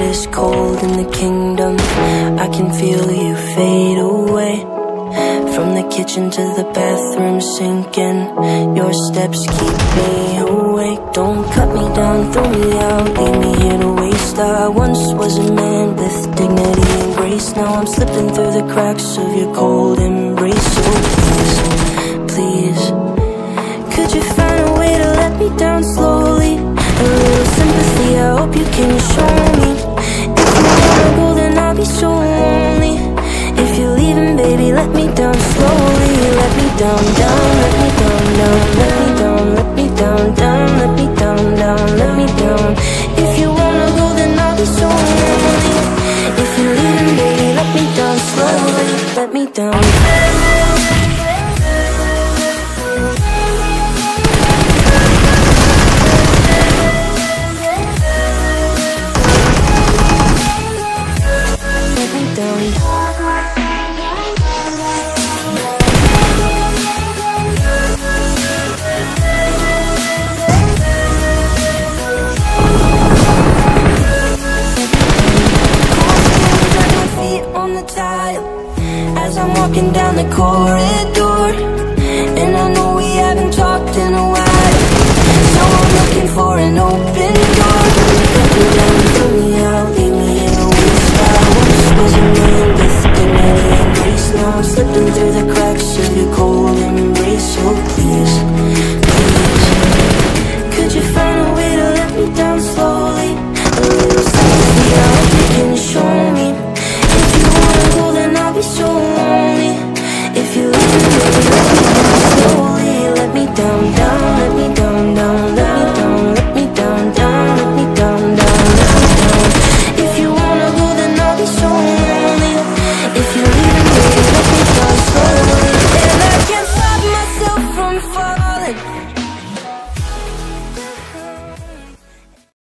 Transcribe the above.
is cold in the kingdom. I can feel you fade away. From the kitchen to the bathroom sinking, your steps keep me awake. Don't cut me down, throw me out, leave me here to waste. I once was a man with dignity and grace. Now I'm slipping through the cracks of your cold embrace. So please, please, could you find a way to let me down slowly? A little sympathy, I hope you can show me. If you wanna go, then I'll be so lonely. If you're leaving, baby, let me down slowly. Let me down, down, let me down, down, let me down, let me down, down, let me down, down, let me down. If you wanna go, then I'll be so lonely. If you're leaving, baby, let me down slowly. Let me down. As I'm walking down the corridor, and I know we haven't talked in a while, so I'm looking for an open door. Let me down, throw me out, leave me in a waste. I once was a man with dignity and grace. Now I'm slipping through the cracks of your cold embrace. So please, please, could you find a way to let me down slowly? A little sympathy, I hope you can show me. If you wanna go, then I'll be so lonely. If you leave me, baby, let me down slowly. Let me down, down.